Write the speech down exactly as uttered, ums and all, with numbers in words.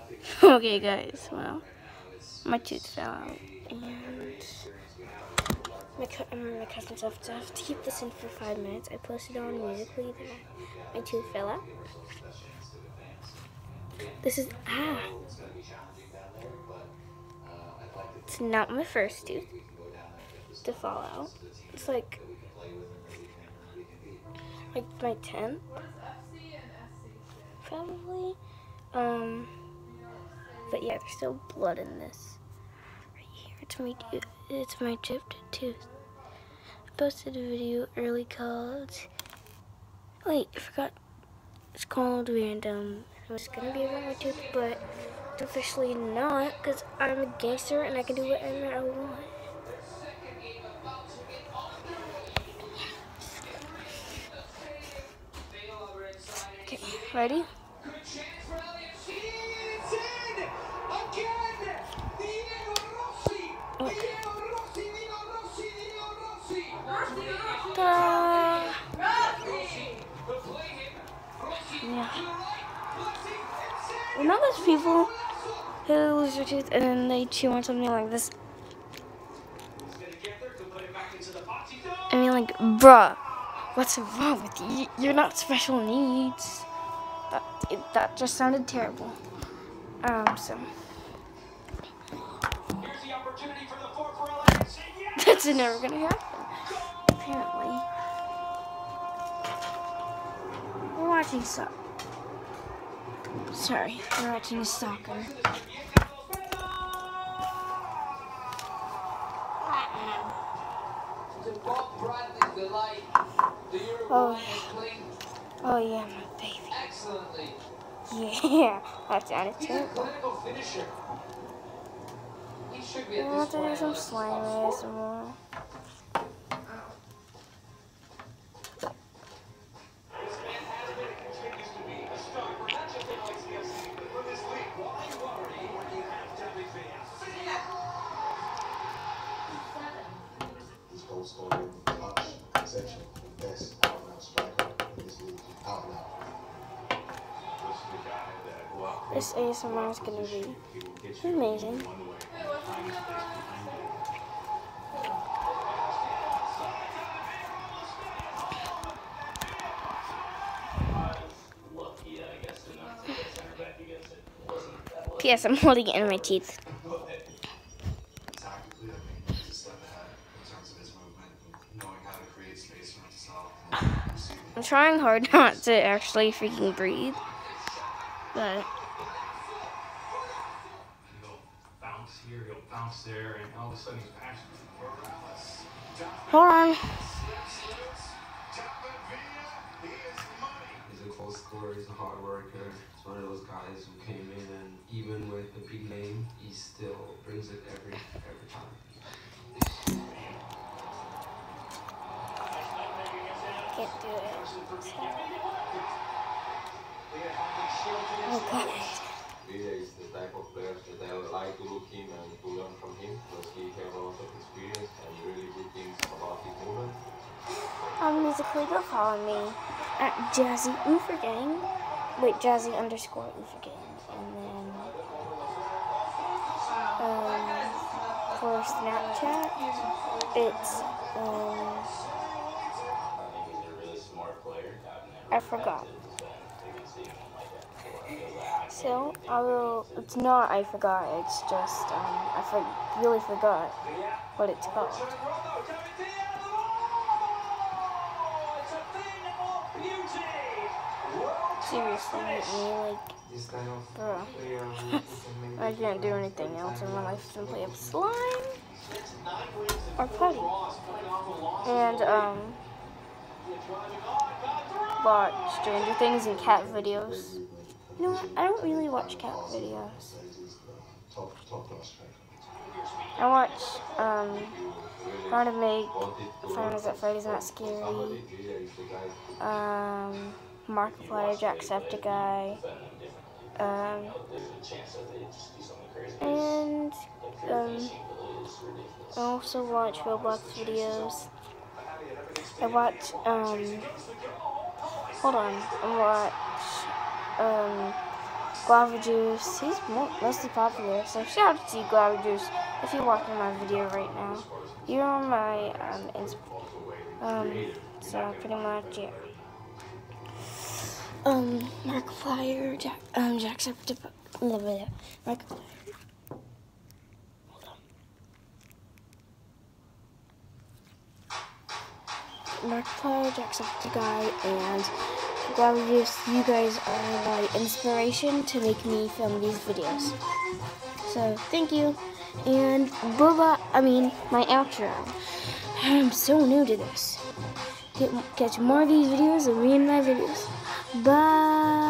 Okay, guys, well, my tooth fell out, and my, co my cousin's have to, have to keep this in for five minutes. I posted on Musical.ly that my tooth fell out. This is, ah, it's not my first tooth to fall out. It's like, like my tenth, probably. Um, but yeah, there's still blood in this. Right here, it's my, it's my chipped tooth. I posted a video early called, wait, I forgot. It's called Random. It was gonna be about my tooth, but it's officially not, because I'm a gangster and I can do whatever I want. Okay, ready? Okay. Ta-da! Yeah. You know those people who lose their tooth and then they chew on something like this? I mean, like, bruh, what's wrong with you? You're not special needs. That, it, that just sounded terrible. Um, so. That's never gonna happen, apparently. We're watching soccer. Sorry, we're watching soccer. Oh yeah. Oh yeah, my baby. Yeah, that sounded terrible. I want to do some slime some more. This A S M R is going to be amazing. P S I'm holding it in my teeth. I'm trying hard not to actually freaking breathe, but hold on. He's a goal scorer, he's a hard worker. He's one of those guys who came in and even with a big name, he still brings it every every time. Can't do it. Oh god. Villa is the type of player that I would like to look him and to learn from him because he has a lot of experience and really good things about his movement. On Musical.ly, go follow me at Jazzy Oofergang. Wait, Jazzy underscore Oofergang. And then um, for Snapchat, it's um, I forgot. So I will. It's not. I forgot. It's just. Um, I for, really forgot what it's called. Seriously, me like, bro. I can't do anything else in my life than play up slime or putty, and um, watch Stranger Things and cat videos. You know what? I don't really watch cat videos. I watch um, how to make Friends at Freddy's Not Scary. Um. Markiplier, Jacksepticeye, um, and um, I also watch Roblox videos. I watch, um, hold on, I watch um, Guava Juice. He's mo mostly popular, so shout out to you, Guava Juice, if you're watching my video right now. You're my um, insp um so pretty much, yeah. Um, Markiplier, Jack, um, Jacksepticeye, a little bit, Markiplier. Hold on. Markiplier, Jacksepticeye, and Guava Juice, you guys are my inspiration to make me film these videos. So, thank you. And, booba, I mean, my outro. I'm so new to this. Get, catch more of these videos of me and my videos. Bye.